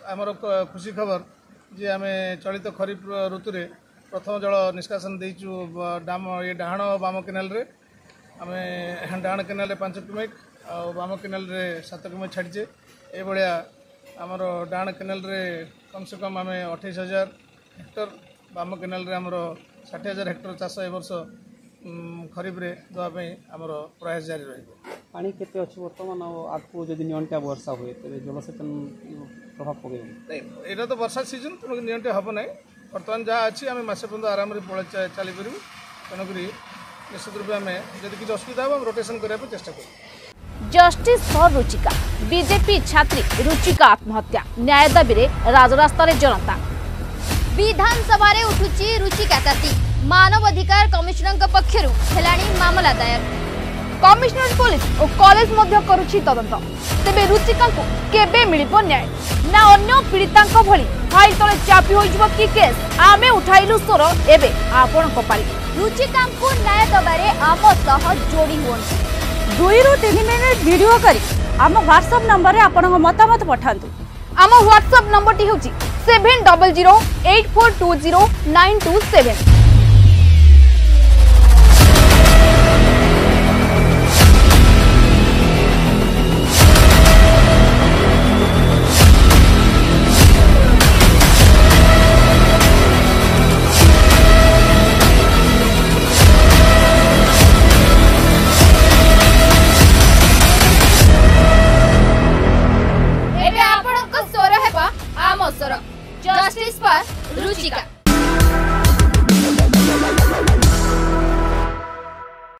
आमर खुशी खबर जे आम चलित खरीफ ऋतु रे प्रथम जल निष्कासन देचु डाम ये डाण बाम केनाल रे आम डाण केनाल रे 5 क्यूमेक और बाम केनाल रे 7 क्यूमेक छाड़ीचे ये आमर डाण केनाल रे कम से कम आम 28,000 हेक्टर बाम केनाल रे आमर 60,000 हेक्टर चाष ए वर्ष खरीफ रे देवाई आमर प्रयास जारी रही। पानी केते अच्छी बर्तमान आपको जब नियंटा वर्षा हुए तेरे जलसेचन प्रभाव पड़े यहाँ तो वर्षा सीजन तेणुक नियंटे हम ना बर्तमान जहाँ अच्छी आम मसे पर्यटन आराम से चली पारू तेणुक निश्चित रूप आम जब किसी असुविधा हो रोटेशन करने चेष्टा कर। जस्टिस फॉर रुचिका बीजेपी छात्री रुचिका आत्महत्या न्याय दाबी रे राजरास्ता रे जनता विधानसभा रे उठुची रुचिका ताती मानवाधिकार कमिशनर पक्षरु हेलाणी मामला दायर कमिशनर पुलिस और कॉलेज मध्य करुछि तदंत तेबे रुचिका को केबे मिलिबो न्याय ना अन्य पीड़िता भली फाइल तले चापी होइजबो कि केस आमे उठाइलु स्वर एबे आपण को पारी रुचिका को न्याय दबारे आम सह जोड़ी हुन 2 ରୁ 3 मिनिट वीडियो करी आम व्हाट्सएप नंबर रे आपण मतामत पठांतु। आम व्हाट्सएप नंबर टी होची 7008420927।